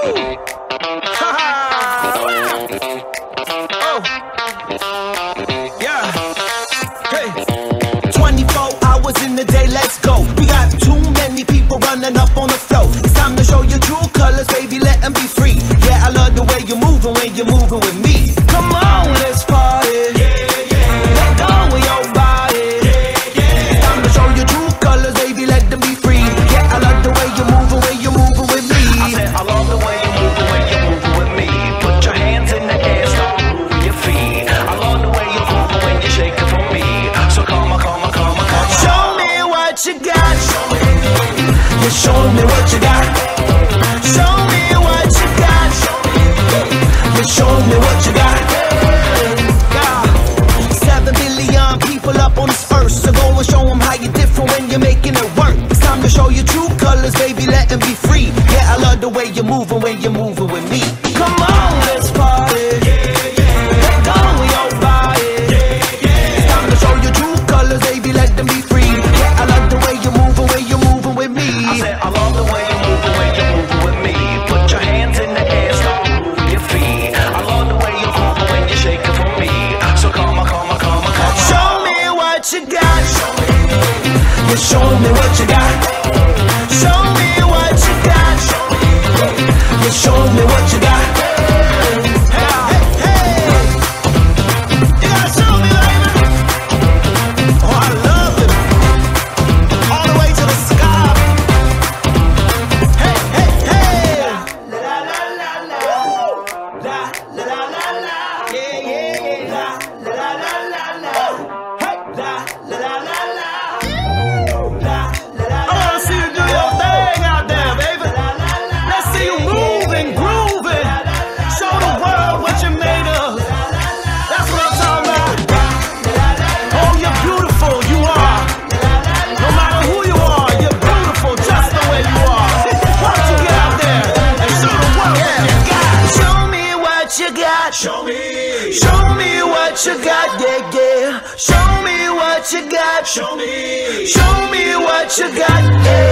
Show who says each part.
Speaker 1: Oh, yeah. Hey. 24 hours in the day, let's go. We got too many people running up on the floor. It's time to show your true colors, baby, let them be free. Yeah, I love the way you're moving when you're moving with me. Come on, let's party. Let go of your body. It's time to show your true colors, baby, let them be free. Yeah, I love the way you're moving when you're moving with me.
Speaker 2: I said I love the way you're moving when you're moving with me. Put your hands in the air, start moving your feet. I love the way you're moving when you're shaking for me. So come on, come on, come on, come on.
Speaker 1: Show me what you got. You show me what you got. Show me what you got. You show me what you got. 7 billion people up on this earth, so go and show them how you're different when you're making it work. It's time to show your true colors, baby, let them be free. Yeah, I love the way you're moving when you're moving with me. Come on, let's party. Let go of your body. It's time to show your true colors, baby, let them be free. Yeah, I love the way you're moving when you're moving with me.
Speaker 2: I said I love the way you're moving when you're moving with me. Put your hands in the air, start moving your feet. I love the way you're moving when you're shaking for me. So come on, come on, come on, come on.
Speaker 1: Show me what you got. You show me what you got. Show me what you got. You show me what you got. Hey, hey, hey. You gotta show me, baby. Oh, I love it. All the way to the sky. Hey, hey, hey. La la la la. La la la la la. Yeah, yeah, yeah. La la la la la. Hey, la la la la la. I wanna see you do your thing out there, baby. Let's see you moving, grooving. Show the world what you're made of. That's what I'm talking about. Oh, you're beautiful, you are. No matter who you are, you're beautiful just the way you are. Why don't you get out there and show the world what you got? Show me what you got. Show me what you got, yeah, yeah. Show me what you got. Show me what you got, yeah.